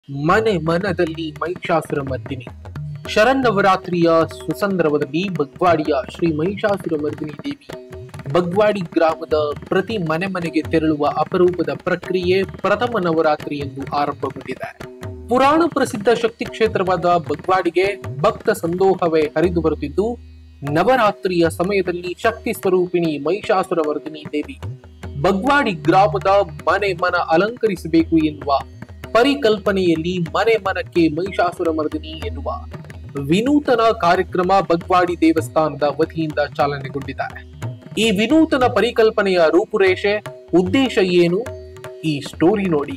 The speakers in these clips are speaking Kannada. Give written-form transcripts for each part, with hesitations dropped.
ಮನೆ ಮನದಲ್ಲಿ ಮಹಿಷಾಸುರ ಮರ್ದಿನಿ. ಶರನ್ನವರಾತ್ರಿಯ ಸುಸಂದರ್ಭದಲ್ಲಿ ಬಗ್ವಾಡಿಯ ಶ್ರೀ ಮಹಿಷಾಸುರ ಮರ್ದಿನಿ ದೇವಿ ಬಗ್ವಾಡಿ ಗ್ರಾಮದ ಪ್ರತಿ ಮನೆಗೆ ತೆರಳುವ ಅಪರೂಪದ ಪ್ರಕ್ರಿಯೆ ಪ್ರಥಮ ನವರಾತ್ರಿ ಎಂದು ಆರಂಭಗೊಂಡಿದೆ. ಪುರಾಣ ಪ್ರಸಿದ್ಧ ಶಕ್ತಿ ಕ್ಷೇತ್ರವಾದ ಬಗ್ವಾಡಿಗೆ ಭಕ್ತ ಸಂದೋಹವೇ ಹರಿದು ಬರುತ್ತಿದ್ದು, ನವರಾತ್ರಿಯ ಸಮಯದಲ್ಲಿ ಶಕ್ತಿ ಸ್ವರೂಪಿಣಿ ಮಹಿಷಾಸುರ ಮರ್ದಿನಿ ದೇವಿ ಬಗ್ವಾಡಿ ಗ್ರಾಮದ ಮನ ಅಲಂಕರಿಸಬೇಕು ಎನ್ನುವ ಪರಿಕಲ್ಪನೆಯಲ್ಲಿ ಮನಕ್ಕೆ ಮಹಿಷಾಸುರ ಮರ್ದಿನಿ ಎನ್ನುವ ವಿನೂತನ ಕಾರ್ಯಕ್ರಮ ಬಗ್ವಾಡಿ ದೇವಸ್ಥಾನದ ವತಿಯಿಂದ ಚಾಲನೆಗೊಂಡಿದೆ. ಈ ವಿನೂತನ ಪರಿಕಲ್ಪನೆಯ ರೂಪುರೇಷೆ, ಉದ್ದೇಶ ಏನು, ಈ ಸ್ಟೋರಿ ನೋಡಿ.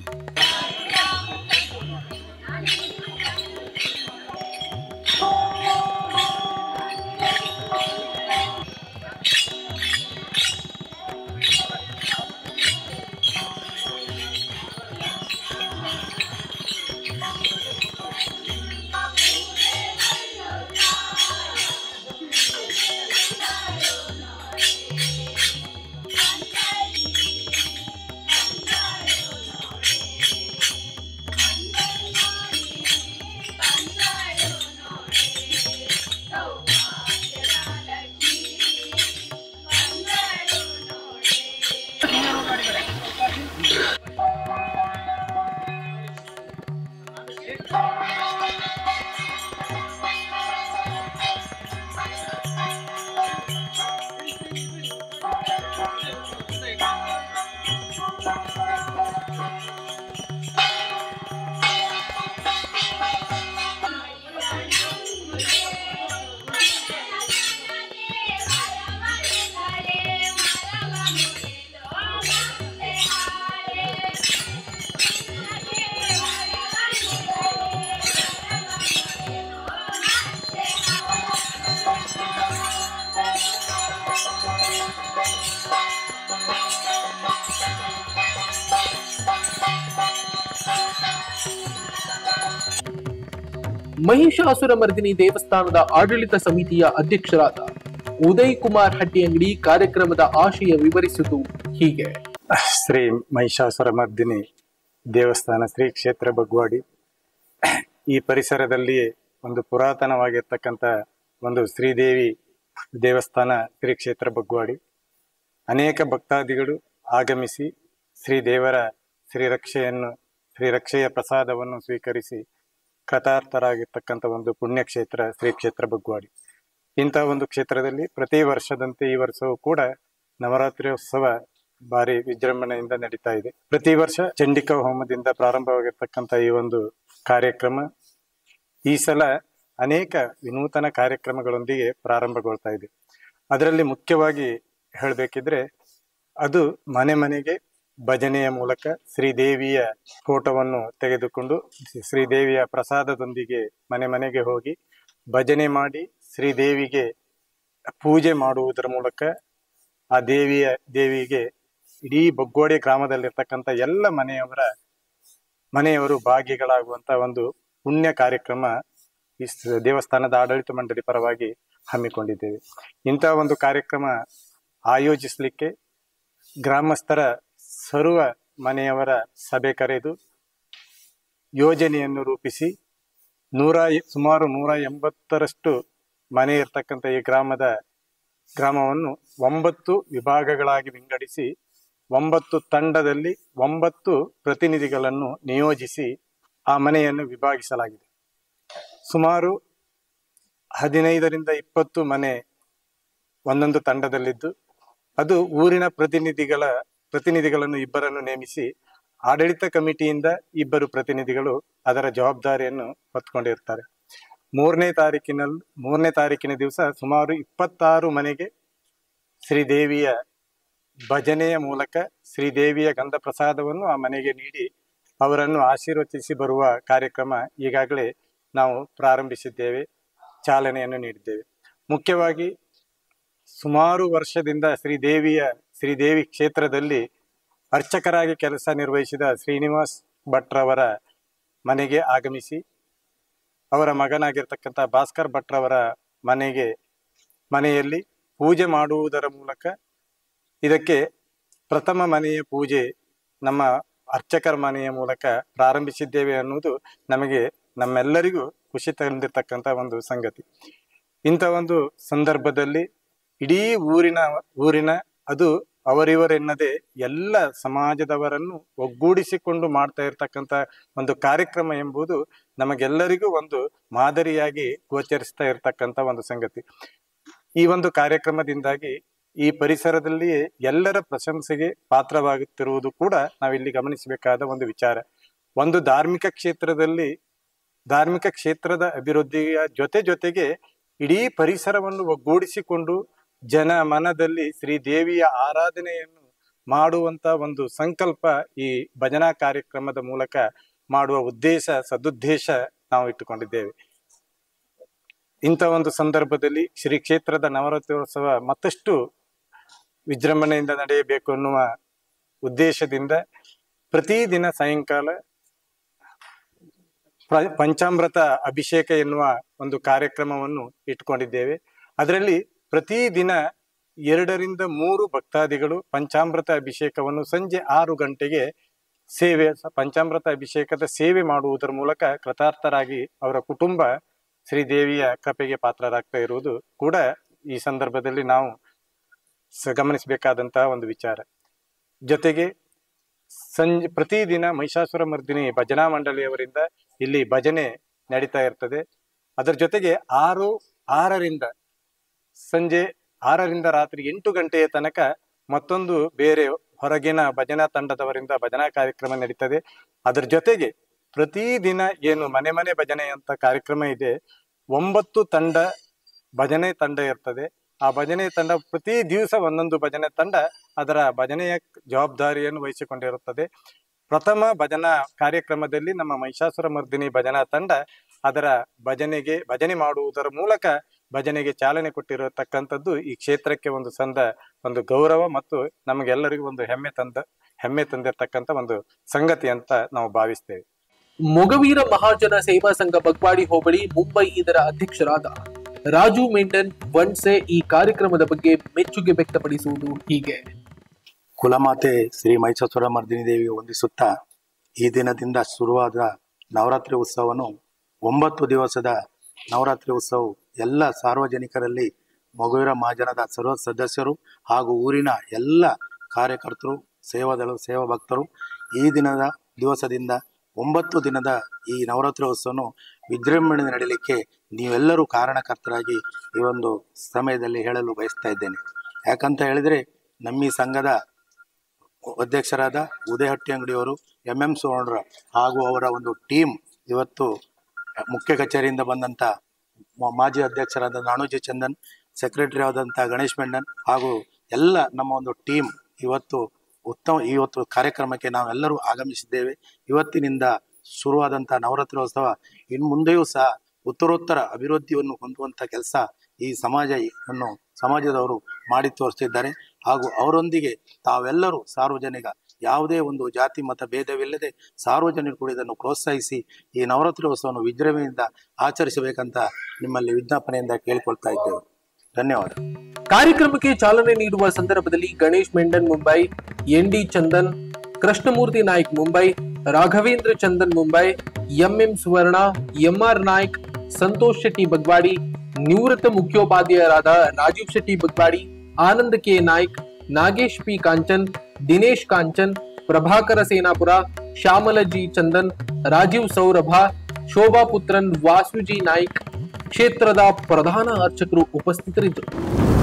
ಮಹಿಷಾಸುರ ಮರ್ದಿನಿ ದೇವಸ್ಥಾನದ ಆಡಳಿತ ಸಮಿತಿಯ ಅಧ್ಯಕ್ಷರಾದ ಉದಯ್ ಕುಮಾರ್ ಹಟ್ಟಿಯಂಗಡಿ ಕಾರ್ಯಕ್ರಮದ ಆಶಯ ವಿವರಿಸಿದ್ದು ಹೀಗೆ. ಶ್ರೀ ಮಹಿಷಾಸುರ ಮರ್ದಿನಿ ದೇವಸ್ಥಾನ ಶ್ರೀ ಕ್ಷೇತ್ರ ಬಗ್ವಾಡಿ ಈ ಪರಿಸರದಲ್ಲಿ ಒಂದು ಪುರಾತನವಾಗಿರ್ತಕ್ಕಂಥ ಒಂದು ಶ್ರೀದೇವಿ ದೇವಸ್ಥಾನ ಶ್ರೀ ಕ್ಷೇತ್ರ ಬಗ್ವಾಡಿ. ಅನೇಕ ಭಕ್ತಾದಿಗಳು ಆಗಮಿಸಿ ಶ್ರೀದೇವರ ಶ್ರೀರಕ್ಷೆಯ ಪ್ರಸಾದವನ್ನು ಸ್ವೀಕರಿಸಿ ಕೃತಾರ್ಥರಾಗಿರ್ತಕ್ಕಂಥ ಒಂದು ಪುಣ್ಯಕ್ಷೇತ್ರ ಶ್ರೀ ಕ್ಷೇತ್ರ ಬಗ್ವಾಡಿ. ಇಂತಹ ಒಂದು ಕ್ಷೇತ್ರದಲ್ಲಿ ಪ್ರತಿ ವರ್ಷದಂತೆ ಈ ವರ್ಷವೂ ಕೂಡ ನವರಾತ್ರಿಯೋತ್ಸವ ಭಾರಿ ವಿಜೃಂಭಣೆಯಿಂದ ನಡೀತಾ ಇದೆ. ಪ್ರತಿ ವರ್ಷ ಚಂಡಿಕಾ ಹೋಮದಿಂದ ಪ್ರಾರಂಭವಾಗಿರ್ತಕ್ಕಂಥ ಈ ಒಂದು ಕಾರ್ಯಕ್ರಮ ಈ ಸಲ ಅನೇಕ ವಿನೂತನ ಕಾರ್ಯಕ್ರಮಗಳೊಂದಿಗೆ ಪ್ರಾರಂಭಗೊಳ್ತಾ ಇದೆ. ಅದರಲ್ಲಿ ಮುಖ್ಯವಾಗಿ ಹೇಳಬೇಕಿದ್ರೆ ಅದು ಮನೆಗೆ ಭಜನೆಯ ಮೂಲಕ ಶ್ರೀದೇವಿಯ ಫೋಟೋವನ್ನು ತೆಗೆದುಕೊಂಡು ಶ್ರೀದೇವಿಯ ಪ್ರಸಾದದೊಂದಿಗೆ ಮನೆಗೆ ಹೋಗಿ ಭಜನೆ ಮಾಡಿ ಶ್ರೀದೇವಿಗೆ ಪೂಜೆ ಮಾಡುವುದರ ಮೂಲಕ ಆ ದೇವಿಗೆ ಇಡೀ ಬಗ್ವಾಡಿ ಗ್ರಾಮದಲ್ಲಿರ್ತಕ್ಕಂಥ ಎಲ್ಲ ಮನೆಯವರು ಭಾಗಿಗಳಾಗುವಂತ ಒಂದು ಪುಣ್ಯ ಕಾರ್ಯಕ್ರಮ ಈ ದೇವಸ್ಥಾನದ ಆಡಳಿತ ಮಂಡಳಿ ಪರವಾಗಿ ಹಮ್ಮಿಕೊಂಡಿದ್ದೇವೆ. ಇಂತಹ ಒಂದು ಕಾರ್ಯಕ್ರಮ ಆಯೋಜಿಸಲಿಕ್ಕೆ ಗ್ರಾಮಸ್ಥರ ಸರ್ವ ಮನೆಯವರ ಸಭೆ ಕರೆದು ಯೋಜನೆಯನ್ನು ರೂಪಿಸಿ ಸುಮಾರು 180ರಷ್ಟು ಮನೆ ಇರ್ತಕ್ಕಂಥ ಈ ಗ್ರಾಮವನ್ನು 9 ವಿಭಾಗಗಳಾಗಿ ವಿಂಗಡಿಸಿ 9 ತಂಡದಲ್ಲಿ 9 ಪ್ರತಿನಿಧಿಗಳನ್ನು ನಿಯೋಜಿಸಿ ಆ ಮನೆಯನ್ನು ವಿಭಾಗಿಸಲಾಗಿದೆ. ಸುಮಾರು 15ರಿಂದ 20 ಮನೆ ಒಂದೊಂದು ತಂಡದಲ್ಲಿದ್ದು ಅದು ಊರಿನ ಪ್ರತಿನಿಧಿಗಳನ್ನು ಇಬ್ಬರನ್ನು ನೇಮಿಸಿ ಆಡಳಿತ ಕಮಿಟಿಯಿಂದ 2 ಪ್ರತಿನಿಧಿಗಳು ಅದರ ಜವಾಬ್ದಾರಿಯನ್ನು ಹೊತ್ತುಕೊಂಡಿರ್ತಾರೆ. 3ನೇ ತಾರೀಕಿನ ದಿವಸ ಸುಮಾರು 26 ಮನೆಗೆ ಶ್ರೀದೇವಿಯ ಭಜನೆಯ ಮೂಲಕ ಶ್ರೀದೇವಿಯ ಗಂಧ ಪ್ರಸಾದವನ್ನು ಆ ಮನೆಗೆ ನೀಡಿ ಅವರನ್ನು ಆಶೀರ್ವದಿಸಿ ಬರುವ ಕಾರ್ಯಕ್ರಮ ಈಗಾಗಲೇ ನಾವು ಪ್ರಾರಂಭಿಸಿದ್ದೇವೆ, ಚಾಲನೆಯನ್ನು ನೀಡಿದ್ದೇವೆ. ಮುಖ್ಯವಾಗಿ ಸುಮಾರು ವರ್ಷದಿಂದ ಶ್ರೀದೇವಿ ಕ್ಷೇತ್ರದಲ್ಲಿ ಅರ್ಚಕರಾಗಿ ಕೆಲಸ ನಿರ್ವಹಿಸಿದ ಶ್ರೀನಿವಾಸ್ ಭಟ್ರವರ ಮನೆಗೆ ಆಗಮಿಸಿ ಅವರ ಮಗನಾಗಿರ್ತಕ್ಕಂಥ ಭಾಸ್ಕರ್ ಭಟ್ರವರ ಮನೆಯಲ್ಲಿ ಪೂಜೆ ಮಾಡುವುದರ ಮೂಲಕ ಇದಕ್ಕೆ ಪ್ರಥಮ ಮನೆಯ ಪೂಜೆ ನಮ್ಮ ಅರ್ಚಕರ ಮನೆಯ ಮೂಲಕ ಪ್ರಾರಂಭಿಸಿದ್ದೇವೆ ಅನ್ನುವುದು ನಮಗೆ ನಮ್ಮೆಲ್ಲರಿಗೂ ಖುಷಿ ತಂದಿರತಕ್ಕಂಥ ಒಂದು ಸಂಗತಿ. ಇಂಥ ಒಂದು ಸಂದರ್ಭದಲ್ಲಿ ಇಡೀ ಊರಿನ ಅದು ಅವರಿವರೆನ್ನದೆ ಎಲ್ಲ ಸಮಾಜದವರನ್ನು ಒಗ್ಗೂಡಿಸಿಕೊಂಡು ಮಾಡ್ತಾ ಇರತಕ್ಕಂಥ ಒಂದು ಕಾರ್ಯಕ್ರಮ ಎಂಬುದು ನಮಗೆಲ್ಲರಿಗೂ ಒಂದು ಮಾದರಿಯಾಗಿ ಗೋಚರಿಸ್ತಾ ಇರತಕ್ಕಂಥ ಒಂದು ಸಂಗತಿ. ಈ ಒಂದು ಕಾರ್ಯಕ್ರಮದಿಂದಾಗಿ ಈ ಪರಿಸರದಲ್ಲಿ ಎಲ್ಲರ ಪ್ರಶಂಸೆಗೆ ಪಾತ್ರವಾಗುತ್ತಿರುವುದು ಕೂಡ ನಾವಿಲ್ಲಿ ಗಮನಿಸಬೇಕಾದ ಒಂದು ವಿಚಾರ. ಒಂದು ಧಾರ್ಮಿಕ ಕ್ಷೇತ್ರದ ಅಭಿವೃದ್ಧಿಯ ಜೊತೆಗೆ ಇಡೀ ಪರಿಸರವನ್ನು ಒಗ್ಗೂಡಿಸಿಕೊಂಡು ಜನ ಮನದಲ್ಲಿ ಶ್ರೀದೇವಿಯ ಆರಾಧನೆಯನ್ನು ಮಾಡುವಂತ ಒಂದು ಸಂಕಲ್ಪ ಈ ಭಜನಾ ಕಾರ್ಯಕ್ರಮದ ಮೂಲಕ ಮಾಡುವ ಸದುದ್ದೇಶ ನಾವು ಇಟ್ಟುಕೊಂಡಿದ್ದೇವೆ. ಇಂಥ ಒಂದು ಸಂದರ್ಭದಲ್ಲಿ ಶ್ರೀ ಕ್ಷೇತ್ರದ ನವರಾತ್ರೋತ್ಸವ ಮತ್ತಷ್ಟು ವಿಜೃಂಭಣೆಯಿಂದ ನಡೆಯಬೇಕು ಅನ್ನುವ ಉದ್ದೇಶದಿಂದ ಪ್ರತಿದಿನ ಸಾಯಂಕಾಲ ಪಂಚಾಮೃತ ಅಭಿಷೇಕ ಎನ್ನುವ ಒಂದು ಕಾರ್ಯಕ್ರಮವನ್ನು ಇಟ್ಕೊಂಡಿದ್ದೇವೆ. ಅದರಲ್ಲಿ ಪ್ರತಿದಿನ 2 ರಿಂದ 3 ಭಕ್ತಾದಿಗಳು ಪಂಚಾಮೃತ ಅಭಿಷೇಕವನ್ನು ಸಂಜೆ 6 ಗಂಟೆಗೆ ಪಂಚಾಮೃತ ಅಭಿಷೇಕದ ಸೇವೆ ಮಾಡುವುದರ ಮೂಲಕ ಕೃತಾರ್ಥರಾಗಿ ಅವರ ಕುಟುಂಬ ಶ್ರೀದೇವಿಯ ಕೃಪೆಗೆ ಪಾತ್ರರಾಗ್ತಾ ಇರುವುದು ಕೂಡ ಈ ಸಂದರ್ಭದಲ್ಲಿ ನಾವು ಗಮನಿಸಬೇಕಾದಂತಹ ಒಂದು ವಿಚಾರ. ಜೊತೆಗೆ ಪ್ರತಿದಿನ ಮಹಿಷಾಸುರ ಮರ್ದಿನಿ ಭಜನಾ ಮಂಡಳಿಯವರಿಂದ ಇಲ್ಲಿ ಭಜನೆ ನಡೀತಾ ಇರ್ತದೆ. ಅದರ ಜೊತೆಗೆ ಸಂಜೆ 6ರಿಂದ ರಾತ್ರಿ 8 ಗಂಟೆಯ ತನಕ ಮತ್ತೊಂದು ಬೇರೆ ಹೊರಗಿನ ಭಜನಾ ತಂಡದವರಿಂದ ಭಜನಾ ಕಾರ್ಯಕ್ರಮ ನಡೀತದೆ. ಅದರ ಜೊತೆಗೆ ಪ್ರತಿದಿನ ಏನು ಮನೆ ಭಜನೆ ಅಂತ ಕಾರ್ಯಕ್ರಮ ಇದೆ, 9 ಭಜನೆ ತಂಡ ಇರ್ತದೆ. ಆ ಭಜನೆ ತಂಡ ಪ್ರತಿ ದಿವಸ ಒಂದೊಂದು ಭಜನೆ ತಂಡ ಅದರ ಭಜನೆಯ ಜವಾಬ್ದಾರಿಯನ್ನು ವಹಿಸಿಕೊಂಡಿರುತ್ತದೆ. ಪ್ರಥಮ ಭಜನಾ ಕಾರ್ಯಕ್ರಮದಲ್ಲಿ ನಮ್ಮ ಮಹಿಷಾಸುರ ಮರ್ದಿನಿ ಭಜನಾ ತಂಡ ಅದರ ಭಜನೆ ಮಾಡುವುದರ ಮೂಲಕ ಭಜನೆಗೆ ಚಾಲನೆ ಕೊಟ್ಟಿರತಕ್ಕಂಥದ್ದು ಈ ಕ್ಷೇತ್ರಕ್ಕೆ ಒಂದು ಗೌರವ ಮತ್ತು ನಮಗೆಲ್ಲರಿಗೂ ಒಂದು ಹೆಮ್ಮೆ ತಂದಿರತಕ್ಕಂಥ ಒಂದು ಸಂಗತಿ ಅಂತ ನಾವು ಭಾವಿಸ್ತೇವೆ. ಮೊಗವೀರ ಮಹಾಜನ ಸೇವಾ ಸಂಘ ಬಗ್ವಾಡಿ ಹೋಬಳಿ ಮುಂಬೈ ಇದರ ಅಧ್ಯಕ್ಷರಾದ ರಾಜು ಮೆಂಡನ್ ವನ್ಸೆ ಈ ಕಾರ್ಯಕ್ರಮದ ಬಗ್ಗೆ ಮೆಚ್ಚುಗೆ ವ್ಯಕ್ತಪಡಿಸುವುದು ಹೀಗೆ. ಕುಲಮಾತೆ ಶ್ರೀ ಮಹಿಷಾಸುರ ಮರ್ದಿನಿ ದೇವಿಗೆ ವಂದಿಸುತ್ತಾ ಈ ದಿನದಿಂದ ಶುರುವಾದ ನವರಾತ್ರಿ ಉತ್ಸವವನ್ನು 9 ದಿವಸದ ನವರಾತ್ರಿ ಉತ್ಸವ ಎಲ್ಲ ಸಾರ್ವಜನಿಕರಲ್ಲಿ ಮೊಗವೀರ ಮಹಾಜನದ ಸರ್ವ ಸದಸ್ಯರು ಹಾಗೂ ಊರಿನ ಎಲ್ಲ ಕಾರ್ಯಕರ್ತರು ಸೇವಾ ಭಕ್ತರು ಈ ದಿವಸದಿಂದ 9 ದಿನದ ಈ ನವರಾತ್ರಿ ಉತ್ಸವವನ್ನು ವಿಜೃಂಭಣೆ ನಡೆಯಲಿಕ್ಕೆ ನೀವೆಲ್ಲರೂ ಕಾರಣಕರ್ತರಾಗಿ ಈ ಒಂದು ಸಮಯದಲ್ಲಿ ಹೇಳಲು ಬಯಸ್ತಾ ಇದ್ದೇನೆ. ಯಾಕಂತ ಹೇಳಿದ್ರೆ ನಮ್ಮ ಈ ಸಂಘದ ಅಧ್ಯಕ್ಷರಾದ ಉದಯ ಹಟ್ಟಿಯಂಗಡಿಯವರು MM ಸುವರ್ಣ ಹಾಗೂ ಅವರ ಒಂದು ಟೀಮ್ ಇವತ್ತು ಮುಖ್ಯ ಕಚೇರಿಯಿಂದ ಬಂದಂಥ ಮಾಜಿ ಅಧ್ಯಕ್ಷರಾದ ನಾಣೋಜಿ ಚಂದನ್, ಸೆಕ್ರೆಟರಿ ಆದಂಥ ಗಣೇಶ್ ಮೆಂಡನ್ ಹಾಗೂ ಎಲ್ಲ ನಮ್ಮ ಒಂದು ಟೀಮ್ ಇವತ್ತು ಕಾರ್ಯಕ್ರಮಕ್ಕೆ ನಾವೆಲ್ಲರೂ ಆಗಮಿಸಿದ್ದೇವೆ. ಇವತ್ತಿನಿಂದ ಶುರುವಾದಂಥ ನವರಾತ್ರೋತ್ಸವ ಇನ್ನು ಮುಂದೆಯೂ ಸಹ ಉತ್ತರೋತ್ತರ ಅಭಿವೃದ್ಧಿಯನ್ನು ಹೊಂದುವಂಥ ಕೆಲಸ ಈ ಸಮಾಜದವರು ಮಾಡಿ ತೋರಿಸ್ತಿದ್ದಾರೆ. ಹಾಗೂ ಅವರೊಂದಿಗೆ ತಾವೆಲ್ಲರೂ ಸಾರ್ವಜನಿಕ ಯಾವುದೇ ಒಂದು ಜಾತಿ ಮತ ಭೇದವಿಲ್ಲದೆ ಸಾರ್ವಜನಿಕರು ಇದನ್ನು ಪ್ರೋತ್ಸಾಹಿಸಿ ಈ ನವರಾತ್ರೋತ್ಸವವನ್ನು ವಿಜೃಂಭಣೆಯಿಂದ ಆಚರಿಸಬೇಕಂತ ನಿಮ್ಮಲ್ಲಿ ವಿಜ್ಞಾಪನೆಯಿಂದ ಕೇಳಿಕೊಳ್ತಾ ಇದ್ದೇವೆ. ಧನ್ಯವಾದ. ಕಾರ್ಯಕ್ರಮಕ್ಕೆ ಚಾಲನೆ ನೀಡುವ ಸಂದರ್ಭದಲ್ಲಿ ಗಣೇಶ್ ಮೆಂಡನ್ ಮುಂಬೈ, ND ಚಂದನ್, ಕೃಷ್ಣಮೂರ್ತಿ ನಾಯ್ಕ್ ಮುಂಬೈ, ರಾಘವೇಂದ್ರ ಚಂದನ್ ಮುಂಬೈ, MM ಸುವರ್ಣ, MR ನಾಯ್ಕ್, ಸಂತೋಷ್ ಶೆಟ್ಟಿ ಬಗ್ವಾಡಿ, ನಿವೃತ್ತ ಮುಖ್ಯೋಪಾಧ್ಯಾಯರಾದ ರಾಜೀವ್ ಶೆಟ್ಟಿ ಬಗ್ವಾಡಿ, ಆನಂದ್ K ನಾಯ್ಕ್, ನಾಗೇಶ್ P ಕಾಂಚನ್, ದಿನೇಶ್ ಕಾಂಚನ್, ಪ್ರಭಾಕರ ಸೇನಾಪುರ, ಶ್ಯಾಮಲ G ಚಂದನ್, ರಾಜೀವ್ ಸೌರಭ, ಶೋಭಾ ಪುತ್ರನ್, ವಾಸುಜಿ ನಾಯ್ಕ್ ಕ್ಷೇತ್ರದ ಪ್ರಧಾನ ಅರ್ಚಕರು ಉಪಸ್ಥಿತರಿದ್ದರು.